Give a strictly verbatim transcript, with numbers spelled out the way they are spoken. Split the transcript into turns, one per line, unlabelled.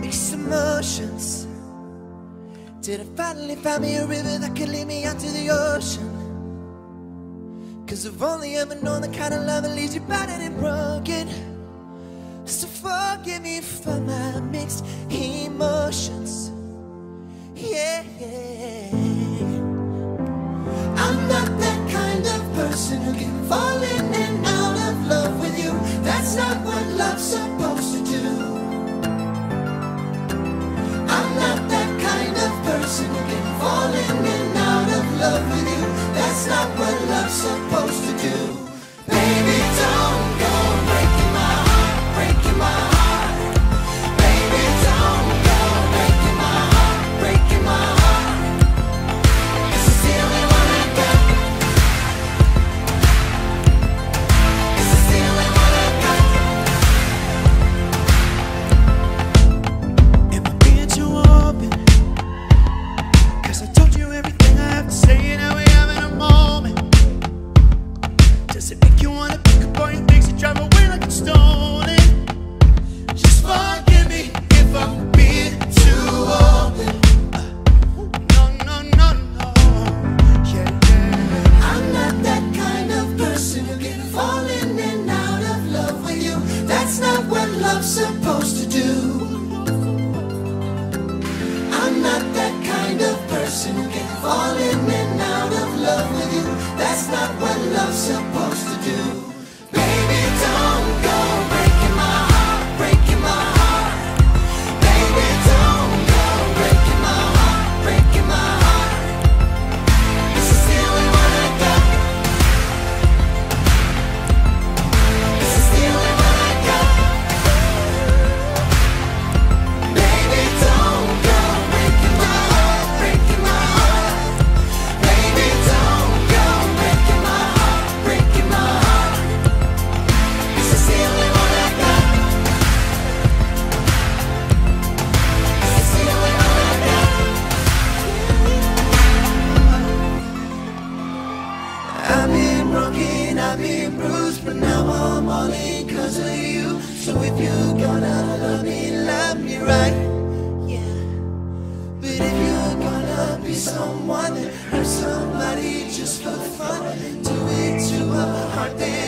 mixed emotions. Did I finally find me a river that could lead me out to the ocean? Cause I've only ever known the kind of love that leaves you battered and broken. So forgive me for my mixed emotions. Yeah, yeah. I'm not that kind of person who can fall in and out of love with you. That's not what love's supposed to do. I'm not that kind of person who can fall in and out of love with you. That's not what love's supposed to do. Baby, don't go breaking my heart, breaking my heart. Baby, don't go breaking my heart, breaking my heart. This is the only one I got. This is the only one I got. Am I being too open? Cause I told you everything I have to say, and now we having a moment. Does it make you wanna pick up all your things and drive away like it's stolen? Just forgive me if I'm being too open. No, no, no, no. Yeah, yeah. I'm not that kind of person who can fall in and out of love with you. That's not what love's supposed to do. I'm not that kind of person who can fall in and out of love with you. That's not what love's supposed to do. Baby, don't go breaking my heart, breaking my heart. Baby, don't go breaking my heart, breaking my heart. This is the only one I got. This is the only one I got. Baby, don't go breaking my heart, breaking my heart. Baby, don't go breaking my heart, breaking my heart. This is the only one I got. This is the only one I got. I've been broken, I've been bruised, but now I'm all in cause of you. So if you're gonna love me, love me right. Yeah. But if you're gonna be someone that hurts somebody just for fun, do it to a heart that